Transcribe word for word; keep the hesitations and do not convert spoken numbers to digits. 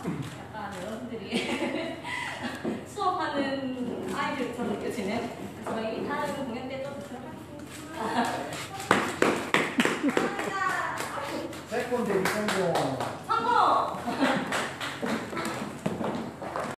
약간 여러분들이 수업하는 아이들처럼 느껴지는 저희 다음 공연 때 또 뵙도록 하겠습니다. 감사합니다. 세컨 데뷔 성공. 성공!